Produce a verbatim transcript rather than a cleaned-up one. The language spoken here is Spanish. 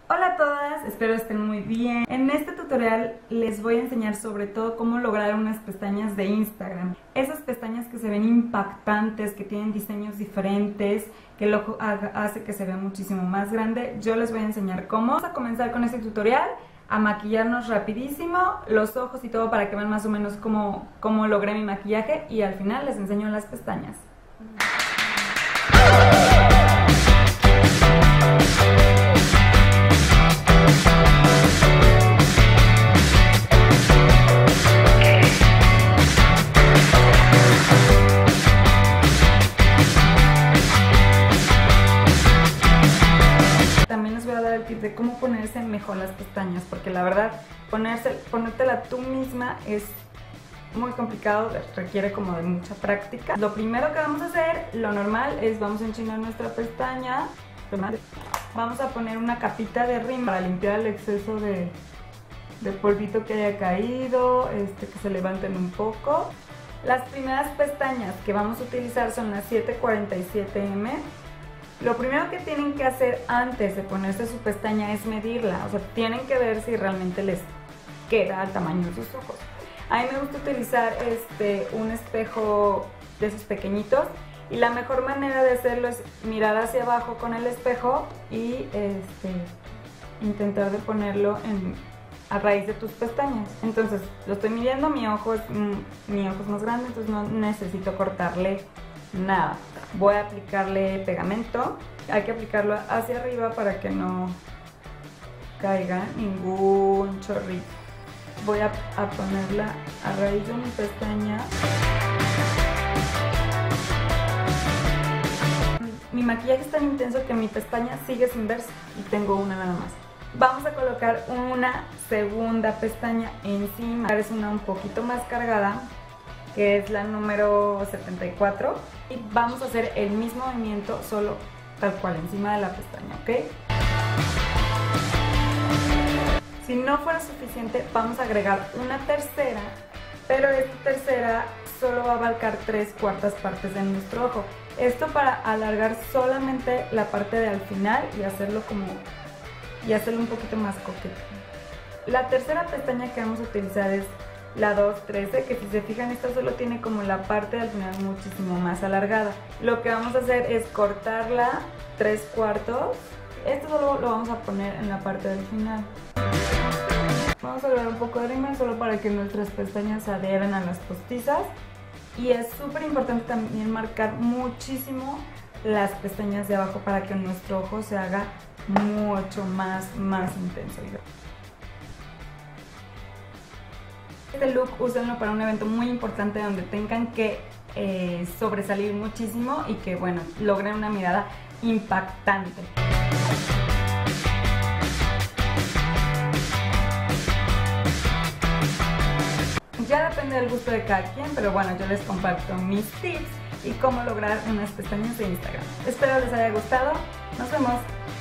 Hola a todas, espero estén muy bien. En este tutorial les voy a enseñar sobre todo cómo lograr unas pestañas de Instagram. Esas pestañas que se ven impactantes, que tienen diseños diferentes, que el ojo hace que se vea muchísimo más grande. Yo les voy a enseñar cómo. Vamos a comenzar con este tutorial, a maquillarnos rapidísimo, los ojos y todo para que vean más o menos cómo, cómo logré mi maquillaje y al final les enseño las pestañas. También les voy a dar el tip de cómo ponerse mejor las pestañas, porque la verdad, ponerse, ponértela tú misma es muy complicado, requiere como de mucha práctica. Lo primero que vamos a hacer, lo normal, es vamos a enchinar nuestra pestaña. Vamos a poner una capita de rímel para limpiar el exceso de, de polvito que haya caído, este, que se levanten un poco. Las primeras pestañas que vamos a utilizar son las siete cuarenta y siete eme. Lo primero que tienen que hacer antes de ponerse su pestaña es medirla, o sea, tienen que ver si realmente les queda al tamaño de sus ojos. A mí me gusta utilizar este, un espejo de esos pequeñitos y la mejor manera de hacerlo es mirar hacia abajo con el espejo y este, intentar de ponerlo en, a raíz de tus pestañas. Entonces lo estoy midiendo, mi ojo es, mm, mi ojo es más grande, entonces no necesito cortarle nada. Voy a aplicarle pegamento, hay que aplicarlo hacia arriba para que no caiga ningún chorrito. Voy a, a ponerla a raíz de mi pestaña. Mi maquillaje es tan intenso que mi pestaña sigue sin verse y tengo una nada más. Vamos a colocar una segunda pestaña encima, es una un poquito más cargada, que es la número setenta y cuatro, y vamos a hacer el mismo movimiento solo tal cual encima de la pestaña, ¿ok? Si no fuera suficiente, vamos a agregar una tercera, pero esta tercera solo va a abarcar tres cuartas partes de nuestro ojo. Esto para alargar solamente la parte de al final y hacerlo como y hacerlo un poquito más coqueto. La tercera pestaña que vamos a utilizar es la dos trece, que si se fijan esta solo tiene como la parte al final muchísimo más alargada. Lo que vamos a hacer es cortarla tres cuartos. Esto solo lo vamos a poner en la parte del final. Vamos a agregar un poco de rímel solo para que nuestras pestañas se adhieran a las postizas. Y es súper importante también marcar muchísimo las pestañas de abajo para que nuestro ojo se haga mucho más, más intenso. Este look úsenlo para un evento muy importante donde tengan que eh, sobresalir muchísimo y que, bueno, logren una mirada impactante. Ya depende del gusto de cada quien, pero bueno, yo les comparto mis tips y cómo lograr unas pestañas de Instagram. Espero les haya gustado. Nos vemos.